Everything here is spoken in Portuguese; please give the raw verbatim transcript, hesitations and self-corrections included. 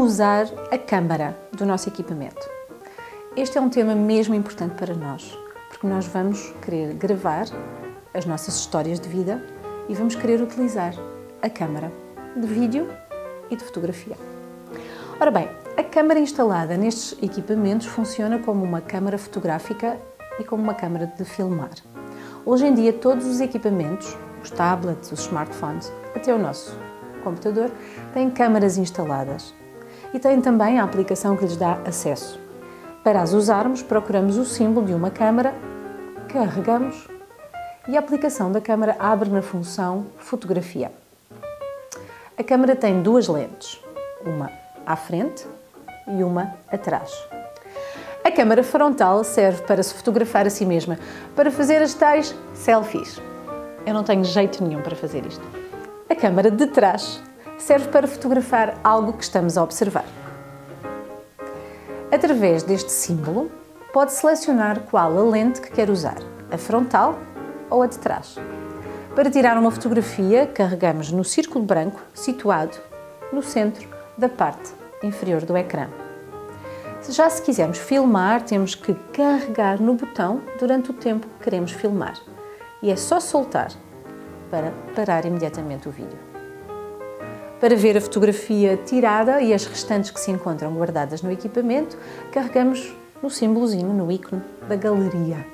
usar a câmara do nosso equipamento. Este é um tema mesmo importante para nós, porque nós vamos querer gravar as nossas histórias de vida e vamos querer utilizar a câmara de vídeo e de fotografia. Ora bem, a câmara instalada nestes equipamentos funciona como uma câmara fotográfica e como uma câmara de filmar. Hoje em dia todos os equipamentos, os tablets, os smartphones, até o nosso computador, têm câmaras instaladas e têm também a aplicação que lhes dá acesso. Para as usarmos, procuramos o símbolo de uma câmara, carregamos e a aplicação da câmara abre na função fotografia. A câmara tem duas lentes, uma à frente e uma atrás. A câmara frontal serve para se fotografar a si mesma, para fazer as tais selfies. Eu não tenho jeito nenhum para fazer isto. A câmara de trás serve para fotografar algo que estamos a observar. Através deste símbolo, pode selecionar qual a lente que quer usar, a frontal ou a de trás. Para tirar uma fotografia, carregamos no círculo branco situado no centro da parte inferior do ecrã. Já se quisermos filmar, temos que carregar no botão durante o tempo que queremos filmar. E é só soltar para parar imediatamente o vídeo. Para ver a fotografia tirada e as restantes que se encontram guardadas no equipamento, carregamos no símbolozinho, no ícone da galeria.